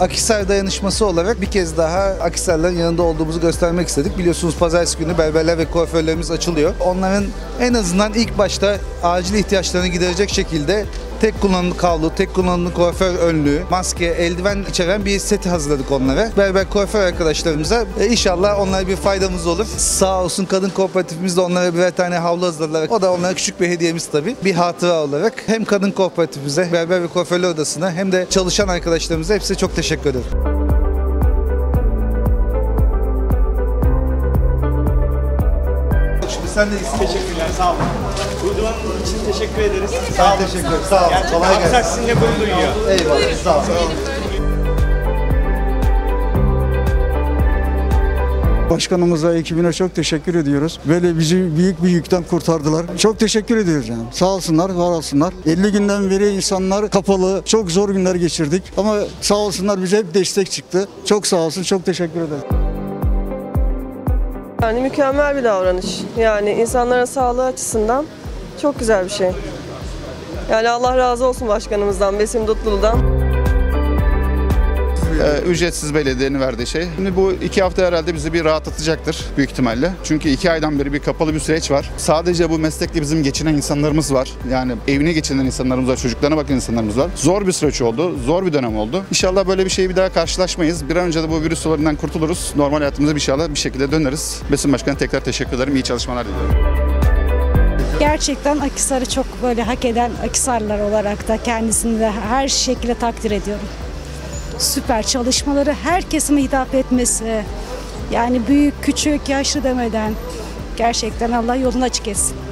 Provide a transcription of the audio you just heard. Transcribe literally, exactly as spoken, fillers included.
Akhisar dayanışması olarak bir kez daha Akhisar'ların yanında olduğumuzu göstermek istedik. Biliyorsunuz pazartesi günü berberler ve kuaförlerimiz açılıyor. Onların en azından ilk başta acil ihtiyaçlarını giderecek şekilde tek kullanımlı havlu, tek kullanımlı kuaför önlüğü, maske, eldiven içeren bir seti hazırladık onlara. Berber kuaför arkadaşlarımıza e, inşallah onlara bir faydamız olur. Sağ olsun kadın kooperatifimiz de onlara birer tane havlu hazırladılar. O da onlara küçük bir hediyemiz tabii. Bir hatıra olarak hem kadın kooperatifimize, berber ve kuaförler odasına hem de çalışan arkadaşlarımıza hepsine çok teşekkür ederim. Sen de iyisin. Teşekkürler, sağ olun. Uygulamanız için teşekkür ederiz. Sağ olun. Teşekkür ederim. Sağ olun. Gerçekten Kolay gelsin. Akhisar sizinle gurur duyuyor. Eyvallah. Sağ olun. Sağ olun. Başkanımıza, ekibine çok teşekkür ediyoruz. Böyle bizi büyük bir yükten kurtardılar. Çok teşekkür ediyoruz yani. Sağ olsunlar, var olsunlar. elli günden beri insanlar kapalı, çok zor günler geçirdik. Ama sağ olsunlar bize hep destek çıktı. Çok sağ olsun, çok teşekkür ederim. Yani mükemmel bir davranış. Yani insanların sağlığı açısından çok güzel bir şey. Yani Allah razı olsun başkanımızdan, Besim Dutlulu'dan. Ee, ücretsiz belediyenin verdiği şey. Şimdi bu iki hafta herhalde bizi bir rahatlatacaktır büyük ihtimalle. Çünkü iki aydan beri bir kapalı bir süreç var. Sadece bu meslekle bizim geçinen insanlarımız var. Yani evine geçinen insanlarımız var, çocuklarına bakan insanlarımız var. Zor bir süreç oldu, zor bir dönem oldu. İnşallah böyle bir şeyi bir daha karşılaşmayız. Bir an önce de bu virüs olayından kurtuluruz. Normal hayatımıza inşallah bir şekilde döneriz. Besim Başkan'a tekrar teşekkür ederim. İyi çalışmalar diliyorum. Gerçekten Akhisar'ı çok böyle hak eden Akhisarlılar olarak da kendisini de her şekilde takdir ediyorum. Süper çalışmaları, her kesime hitap etmesi, yani büyük, küçük, yaşlı demeden gerçekten Allah yolunu açık etsin.